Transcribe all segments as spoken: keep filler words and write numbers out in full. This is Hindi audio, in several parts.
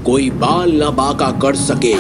कोई बाल न बाका कर सके,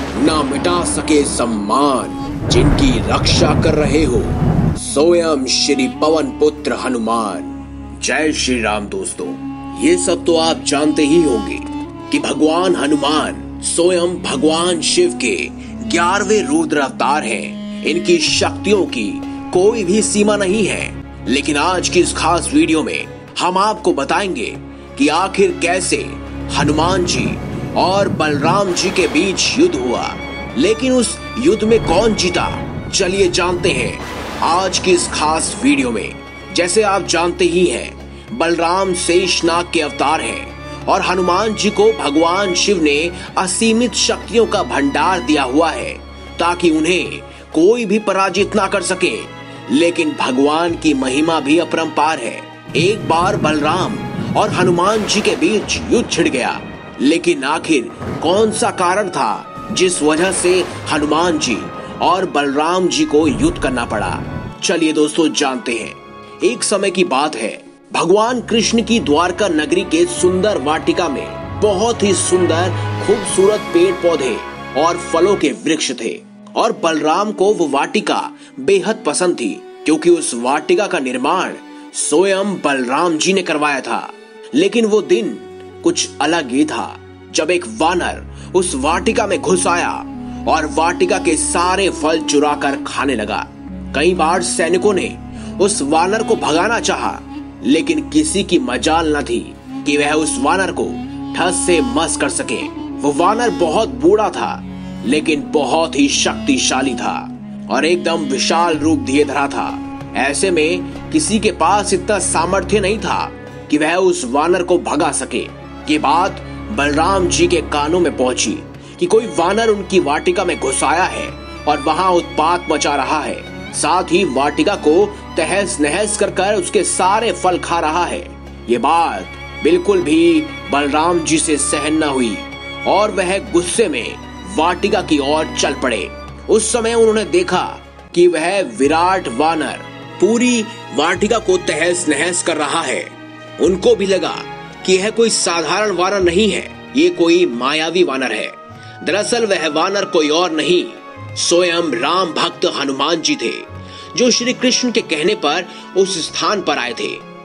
न मिटा सके सम्मान। जिनकी रक्षा कर रहे हो स्वयं श्री पवन पुत्र हनुमान। जय श्री राम। दोस्तों, ये सब तो आप जानते ही होंगे कि भगवान हनुमान स्वयं भगवान शिव के ग्यारहवें रुद्र अवतार हैं। इनकी शक्तियों की कोई भी सीमा नहीं है। लेकिन आज की इस खास वीडियो में हम आपको बताएंगे कि आखिर कैसे हनुमान जी और बलराम जी के बीच युद्ध हुआ। लेकिन उस युद्ध में कौन जीता, चलिए जानते हैं आज की इस खास वीडियो में। जैसे आप जानते ही हैं, बलराम शेषनाग के अवतार हैं और हनुमान जी को भगवान शिव ने असीमित शक्तियों का भंडार दिया हुआ है ताकि उन्हें कोई भी पराजित ना कर सके। लेकिन भगवान की महिमा भी अपरंपार है। एक बार बलराम और हनुमान जी के बीच युद्ध छिड़ गया। लेकिन आखिर कौन सा कारण था जिस वजह से हनुमान जी और बलराम जी को युद्ध करना पड़ा? चलिए दोस्तों जानते हैं। एक समय की बात है, भगवान कृष्ण की द्वारका नगरी के सुंदर वाटिका में बहुत ही सुंदर खूबसूरत पेड़ पौधे और फलों के वृक्ष थे और बलराम को वो वाटिका बेहद पसंद थी क्योंकि उस वाटिका का निर्माण स्वयं बलराम जी ने करवाया था। लेकिन वो दिन कुछ अलग ही था जब एक वानर उस वाटिका में घुस आया और वाटिका के सारे फल चुरा कर खाने लगा। कई बार सैनिकों ने उस वानर को भगाना चाहा, लेकिन किसी की मजाल न थी कि वह उस वानर को ठस से मस कर सके। वो वानर बहुत बूढ़ा था लेकिन बहुत ही शक्तिशाली था और एकदम विशाल रूप दिए धरा था। ऐसे में किसी के पास इतना सामर्थ्य नहीं था कि वह उस वानर को भगा सके। ये बात बलराम जी के कानों में पहुंची कि कोई वानर उनकी वाटिका में घुस आया है और वहां उत्पात मचा रहा है। साथ ही वाटिका को तहस नहस कर कर उसके सारे फल खा रहा है। ये बात बिल्कुल भी बलराम जी से सहन न हुई और वह गुस्से में वाटिका की ओर चल पड़े। उस समय उन्होंने देखा कि वह विराट वानर पूरी वाटिका को तहस नहस कर रहा है। उनको भी लगा कि यह कोई साधारण वानर नहीं है, ये कोई मायावी वानर है। दरअसल वह वानर कोई और नहीं, स्वयं राम भक्त हनुमान जी थे जो श्री कृष्ण के कहने पर उस स्थान पर आए थे।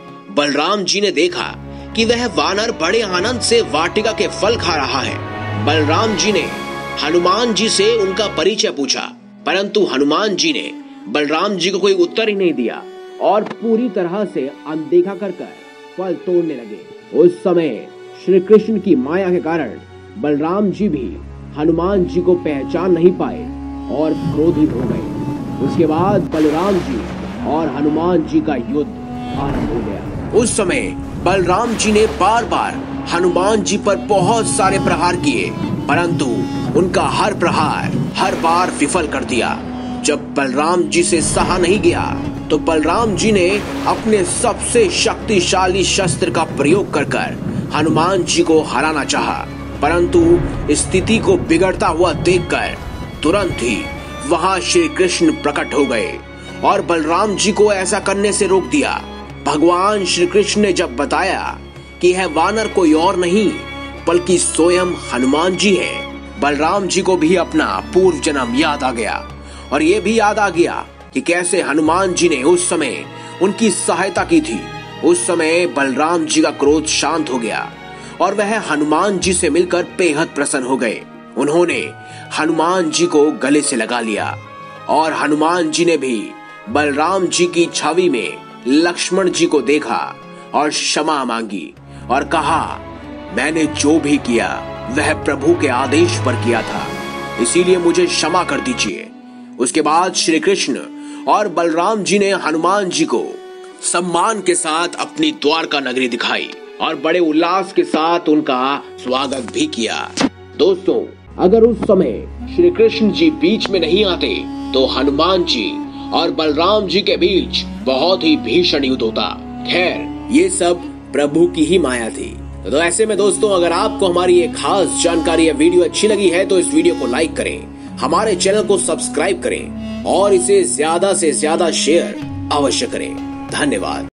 बलराम जी ने देखा कि वह वानर बड़े आनंद से वाटिका के फल खा रहा है। बलराम जी ने हनुमान जी से उनका परिचय पूछा, परंतु हनुमान जी ने बलराम जी को कोई उत्तर ही नहीं दिया और पूरी तरह से अनदेखा कर कर फल तोड़ने लगे। उस समय श्री कृष्ण की माया के कारण बलराम जी भी हनुमान जी को पहचान नहीं पाए और क्रोधित हो गए। उसके बाद बलराम जी और हनुमान जी का युद्ध आरंभ हो गया। उस समय बलराम जी ने बार बार हनुमान जी पर बहुत सारे प्रहार किए, परंतु उनका हर प्रहार हर बार विफल कर दिया। जब बलराम जी से सहा नहीं गया तो बलराम जी ने अपने सबसे शक्तिशाली शस्त्र का प्रयोग कर कर हनुमान जी को हराना चाहा, परंतु स्थिति को बिगड़ता हुआ देखकर तुरंत ही वहां श्री कृष्ण प्रकट हो गए और बलराम जी को ऐसा करने से रोक दिया। भगवान श्री कृष्ण ने जब बताया कि यह वानर कोई और नहीं बल्कि स्वयं हनुमान जी हैं, बलराम जी को भी अपना पूर्व जन्म याद आ गया और ये भी याद आ गया कि कैसे हनुमान जी ने उस समय उनकी सहायता की थी। उस समय बलराम जी का क्रोध शांत हो गया और वह हनुमान जी से मिलकर बेहद प्रसन्न हो गए। उन्होंने हनुमान जी को गले से लगा लिया और हनुमान जी ने भी बलराम जी की छवि में लक्ष्मण जी को देखा और क्षमा मांगी और कहा, मैंने जो भी किया वह प्रभु के आदेश पर किया था, इसीलिए मुझे क्षमा कर दीजिए। उसके बाद श्री कृष्ण और बलराम जी ने हनुमान जी को सम्मान के साथ अपनी द्वारका नगरी दिखाई और बड़े उल्लास के साथ उनका स्वागत भी किया। दोस्तों, अगर उस समय श्री कृष्ण जी बीच में नहीं आते तो हनुमान जी और बलराम जी के बीच बहुत ही भीषण युद्ध होता। खैर, ये सब प्रभु की ही माया थी। तो ऐसे में दोस्तों, अगर आपको हमारी ये खास जानकारी या वीडियो अच्छी लगी है तो इस वीडियो को लाइक करें, हमारे चैनल को सब्सक्राइब करें और इसे ज्यादा से ज्यादा शेयर अवश्य करें। धन्यवाद।